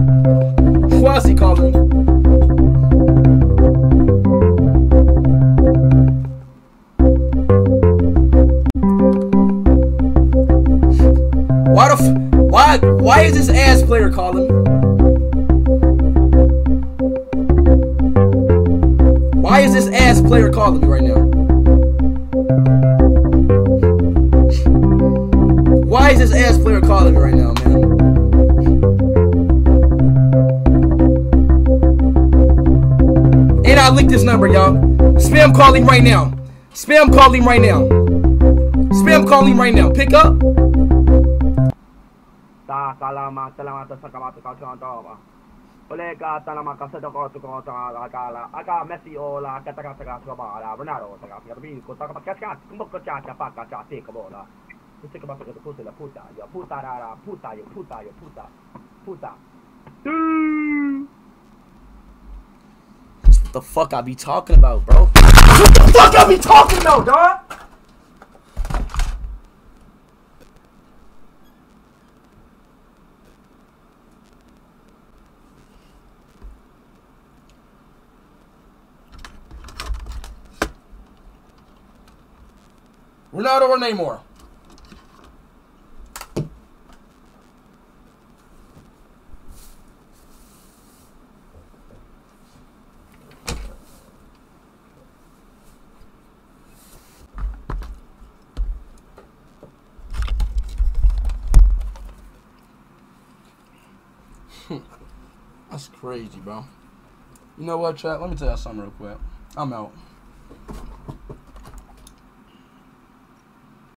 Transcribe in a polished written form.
Why is he calling me? Why is this ass player calling me? Why is this ass player calling me right now? Why is this ass player calling me right now, man? And I linked this number, y'all. Spam call him right now. Spam call him right now. Spam call him right now. Pick up. Salamat sa Oleh kata nama kasih agak messi olah kata Ronaldo tapi kota kepakat kembali kerja apa kerja sih kebola mesti kembali kerja putar putar. What the fuck I be talking about, bro? What the fuck I be talking about, dog? Ronaldo or Neymar? That's crazy, bro. You know what, chat? Let me tell you something real quick. I'm out.